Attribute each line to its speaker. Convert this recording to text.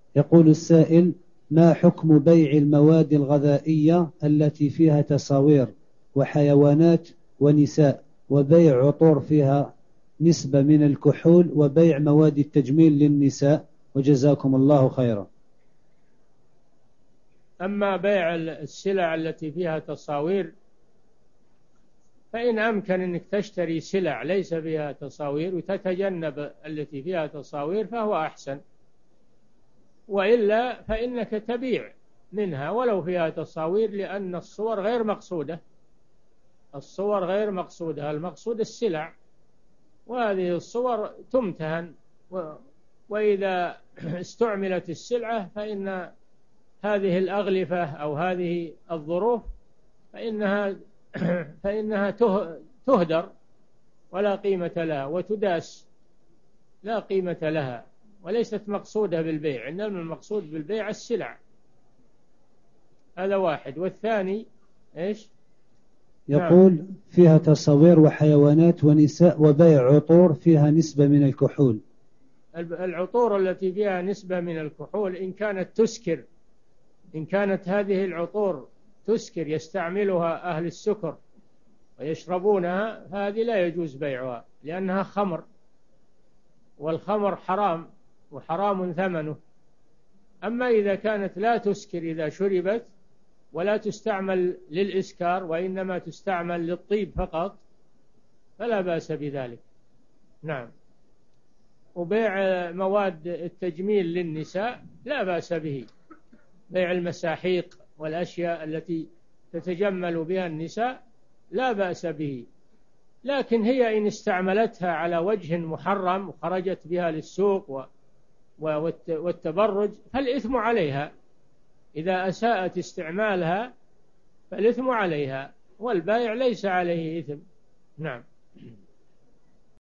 Speaker 1: يقول السائل: ما حكم بيع المواد الغذائية التي فيها تصاوير وحيوانات ونساء، وبيع عطور فيها نسبة من الكحول، وبيع مواد التجميل للنساء؟ وجزاكم الله خيرا.
Speaker 2: أما بيع السلع التي فيها تصاوير، فإن أمكن أنك تشتري سلع ليس فيها تصاوير وتتجنب التي فيها تصاوير فهو أحسن، وإلا فإنك تبيع منها ولو فيها تصاوير، لأن الصور غير مقصودة. الصور غير مقصودة، المقصود السلع، وهذه الصور تمتهن، وإذا استعملت السلعة فإن هذه الأغلفة أو هذه الظروف فإنها تهدر ولا قيمة لها، وتداس لا قيمة لها، وليست مقصودة بالبيع، إنما المقصود بالبيع السلع. هذا واحد. والثاني إيش؟
Speaker 1: يقول: فيها تصوير وحيوانات ونساء وبيع عطور فيها نسبة من الكحول.
Speaker 2: العطور التي فيها نسبة من الكحول إن كانت تسكر، إن كانت هذه العطور تسكر يستعملها أهل السكر ويشربونها، هذه لا يجوز بيعها لأنها خمر، والخمر حرام وحرام ثمنه. أما إذا كانت لا تسكر إذا شربت، ولا تستعمل للإسكار وإنما تستعمل للطيب فقط، فلا بأس بذلك. نعم. وبيع مواد التجميل للنساء لا بأس به، بيع المساحيق والأشياء التي تتجمل بها النساء لا بأس به، لكن هي إن استعملتها على وجه محرم وخرجت بها للسوق والتبرج فالإثم عليها. إذا أساءت استعمالها فالإثم عليها، والبائع ليس عليه إثم. نعم.